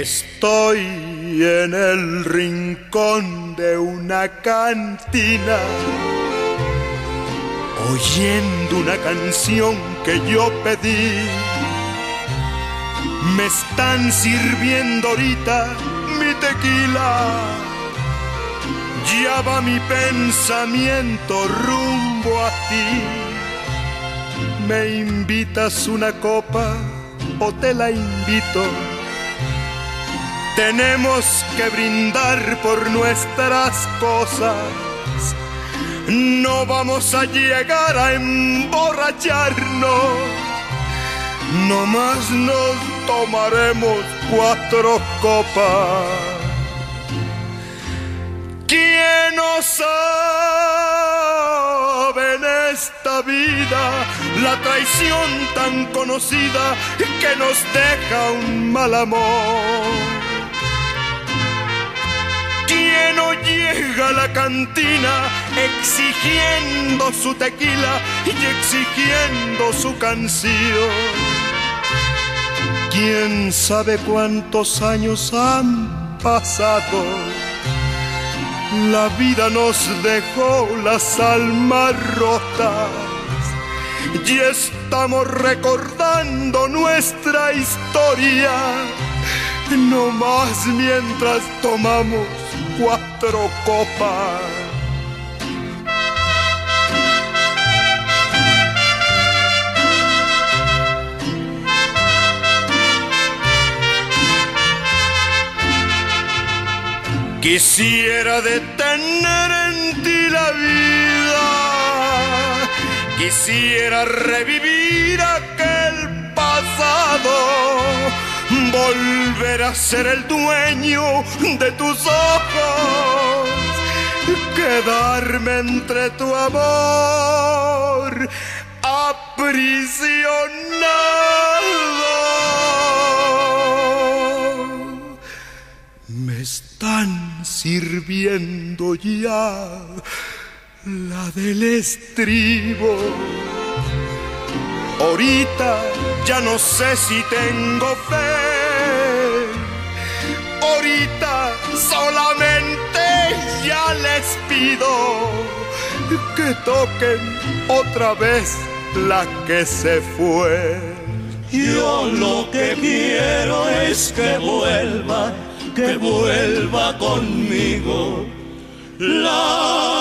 Estoy en el rincón de una cantina, oyendo una canción que yo pedí. Me están sirviendo ahorita mi tequila, ya va mi pensamiento rumbo a ti. ¿Me invitas una copa o te la invito? Tenemos que brindar por nuestras cosas, no vamos a llegar a emborracharnos, nomás nos tomaremos 4 copas. ¿Quién no sabe en esta vida la traición tan conocida que nos deja un mal amor? ¿Quién no llega a la cantina exigiendo su tequila y exigiendo su canción? ¿Quién sabe cuántos años han pasado? La vida nos dejó las almas rotas y estamos recordando nuestra historia, no más mientras tomamos 4 copas. Quisiera detener en ti la vida, quisiera revivir aquel pasado, volver a ser el dueño de tus ojos, quedarme entre tu amor aprisionado. Me están sirviendo ya la del estribo. Ahorita ya no sé si tengo fe. Ahorita solamente ya les pido que toquen otra vez la que se fue. Yo lo que quiero es que vuelva conmigo la